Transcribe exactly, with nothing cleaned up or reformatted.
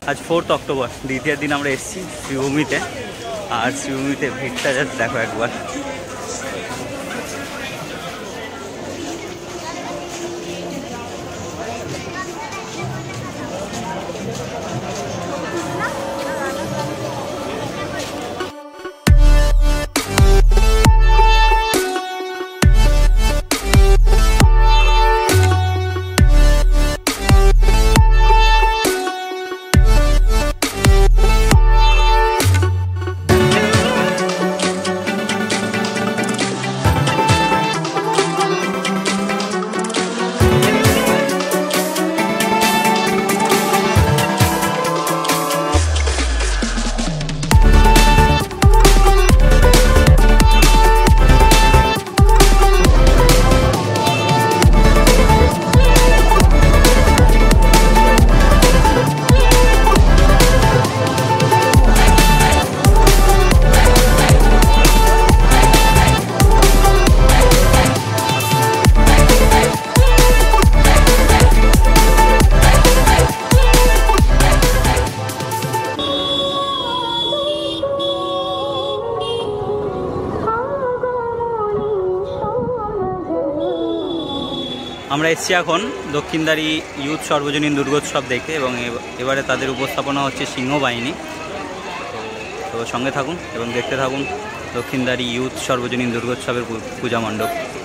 आज fourth October, দ্বিতীয় দিন আমরা এসেছি শ্রীভূমিতে। আর শ্রীভূমিতে ভিড়টা জাস্ট দেখো একবার। আমরা এসেছি এখন দক্ষিণদ্বারী ইউথ সর্বজনীন দুর্গোৎসব দেখতে, এবং এবারে তাদের উপস্থাপনা হচ্ছে সিংহবাহিনী। তো সঙ্গে থাকুন এবং দেখতে থাকুন দক্ষিণদ্বারী ইউথ সর্বজনীন দুর্গোৎসবের পূজা মণ্ডপ।